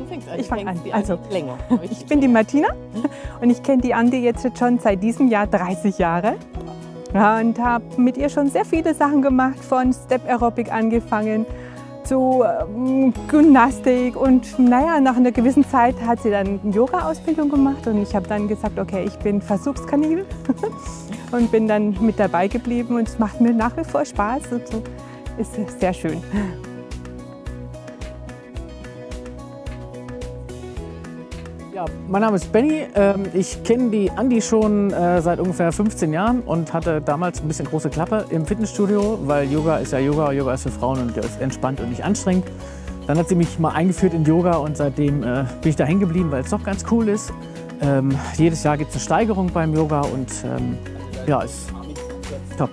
Du fängst an. Ich fange an. Also, länger. Ich bin die Martina und ich kenne die Andi jetzt schon seit diesem Jahr 30 Jahre. Ja, und habe mit ihr schon sehr viele Sachen gemacht, von Step Aerobic angefangen zu Gymnastik. Und naja, nach einer gewissen Zeit hat sie dann eine Yoga-Ausbildung gemacht und ich habe dann gesagt, okay, ich bin Versuchskaninchen und bin dann mit dabei geblieben und es macht mir nach wie vor Spaß und so ist sehr schön. Ja, mein Name ist Benny. Ich kenne die Andi schon seit ungefähr 15 Jahren und hatte damals ein bisschen große Klappe im Fitnessstudio, weil Yoga ist ja Yoga, Yoga ist für Frauen und ist entspannt und nicht anstrengend. Dann hat sie mich mal eingeführt in Yoga und seitdem bin ich da hängen geblieben, weil es doch ganz cool ist. Jedes Jahr gibt es eine Steigerung beim Yoga und ja, ist top.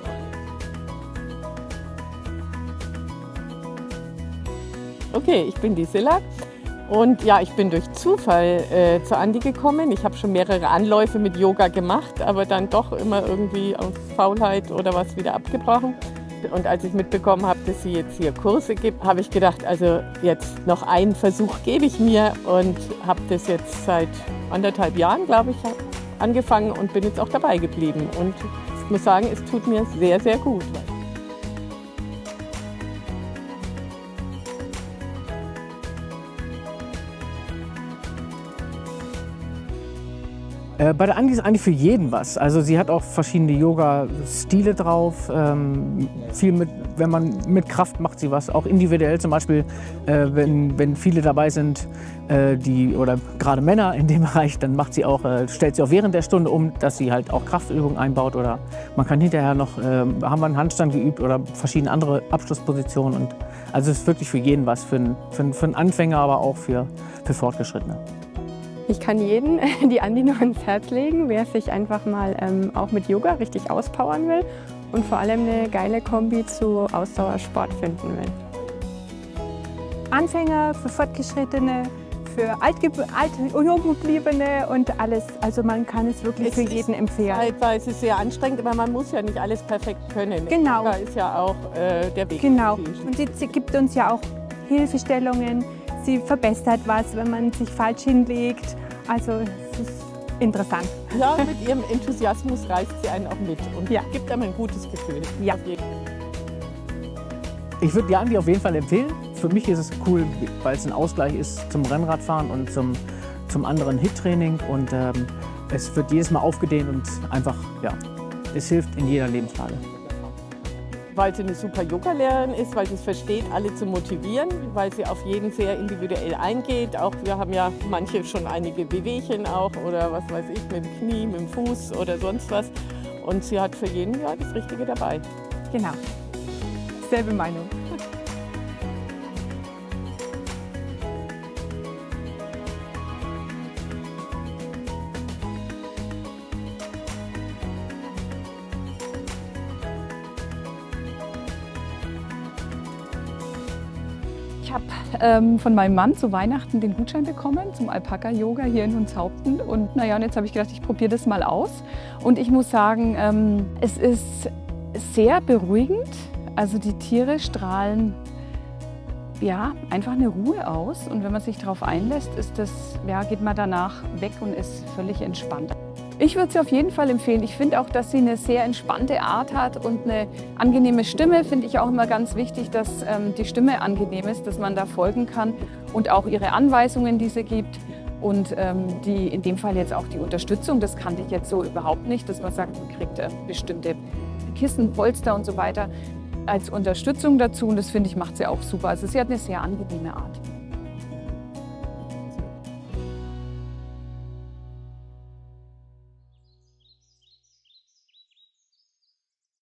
Okay, ich bin die Silla. Und ja, ich bin durch Zufall zu Andi gekommen. Ich habe schon mehrere Anläufe mit Yoga gemacht, aber dann doch immer irgendwie aus Faulheit oder was wieder abgebrochen. Und als ich mitbekommen habe, dass sie jetzt hier Kurse gibt, habe ich gedacht, also jetzt noch einen Versuch gebe ich mir und habe das jetzt seit 1,5 Jahren, glaube ich, angefangen und bin jetzt auch dabei geblieben. Und ich muss sagen, es tut mir sehr, sehr gut. Bei der Andi ist eigentlich für jeden was. Also sie hat auch verschiedene Yoga-Stile drauf. Viel mit, wenn man mit Kraft macht sie was, auch individuell zum Beispiel, wenn viele dabei sind, oder gerade Männer in dem Bereich, dann macht sie auch, stellt sie auch während der Stunde um, dass sie halt auch Kraftübungen einbaut oder man kann hinterher noch, haben wir einen Handstand geübt oder verschiedene andere Abschlusspositionen. Und also es ist wirklich für jeden was, für einen Anfänger, aber auch für Fortgeschrittene. Ich kann jeden die Andi nur ans Herz legen, wer sich einfach mal auch mit Yoga richtig auspowern will und vor allem eine geile Kombi zu Ausdauersport finden will. Anfänger, für Fortgeschrittene, für Junggebliebene und alles. Also man kann es wirklich für jeden empfehlen. Zeitweise sehr anstrengend, aber man muss ja nicht alles perfekt können. Genau. Yoga ist ja auch der Weg. Genau. Und sie gibt uns ja auch Hilfestellungen. Sie verbessert was, wenn man sich falsch hinlegt. Also es ist interessant. Ja, mit ihrem Enthusiasmus reißt sie einen auch mit und ja, gibt einem ein gutes Gefühl. Ja. Ich würde die Andi auf jeden Fall empfehlen. Für mich ist es cool, weil es ein Ausgleich ist zum Rennradfahren und zum anderen HIIT-Training. Und es wird jedes Mal aufgedehnt und einfach, ja, es hilft in jeder Lebenslage. Weil sie eine super Yoga-Lehrerin ist, weil sie es versteht, alle zu motivieren, weil sie auf jeden sehr individuell eingeht. Auch wir haben ja manche schon einige Wehwehchen auch oder was weiß ich, mit dem Knie, mit dem Fuß oder sonst was. Und sie hat für jeden ja das Richtige dabei. Genau, selbe Meinung. Ich habe von meinem Mann zu Weihnachten den Gutschein bekommen zum Alpaka-Yoga hier in Hundshaupten. Und naja, und jetzt habe ich gedacht, ich probiere das mal aus. Und ich muss sagen, es ist sehr beruhigend. Also die Tiere strahlen ja, einfach eine Ruhe aus. Und wenn man sich darauf einlässt, geht man danach weg und ist völlig entspannt. Ich würde sie auf jeden Fall empfehlen. Ich finde auch, dass sie eine sehr entspannte Art hat und eine angenehme Stimme. Finde ich auch immer ganz wichtig, dass die Stimme angenehm ist, dass man da folgen kann. Und auch ihre Anweisungen, die sie gibt. Und in dem Fall jetzt auch die Unterstützung. Das kannte ich jetzt so überhaupt nicht, dass man sagt, man kriegt bestimmte Kissen, Polster und so weiter als Unterstützung dazu. Und das finde ich, macht sie auch super. Also sie hat eine sehr angenehme Art.